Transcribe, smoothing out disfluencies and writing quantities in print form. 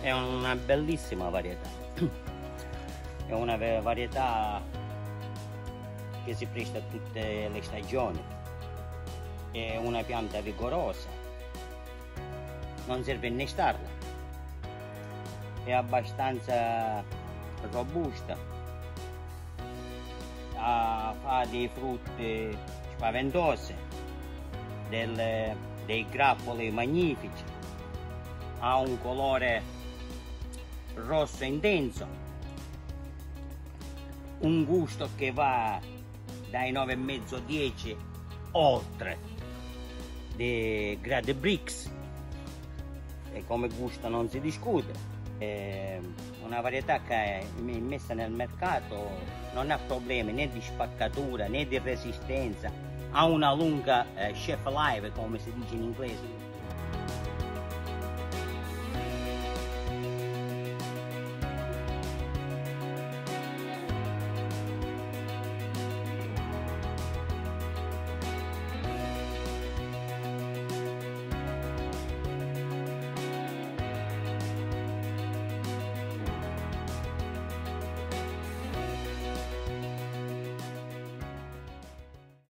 È una bellissima varietà, è una varietà che si presta a tutte le stagioni, è una pianta vigorosa, non serve innestarla, è abbastanza robusta, fa dei frutti spaventosi, dei grappoli magnifici, ha un colore rosso intenso, un gusto che va dai 9,5-10 oltre di Grade Brix, e come gusto non si discute. È una varietà che è messa nel mercato, non ha problemi né di spaccatura né di resistenza, ha una lunga shelf life, come si dice in inglese.